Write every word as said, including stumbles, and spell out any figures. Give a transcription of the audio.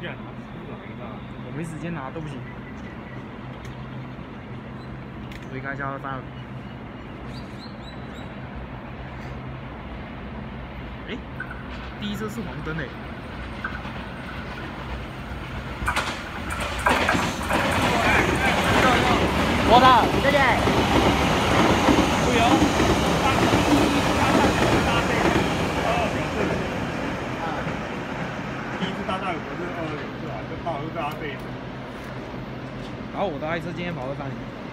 然拿出来了。 我没时间拿，对不起。所以开加二三二。哎，第一车是黄灯诶。我的，谢谢。 不油，大大大大二二零四。啊。第一次大大有格是二二零四啊，就报是大家这一次。 然后我的爱车今天跑二三零。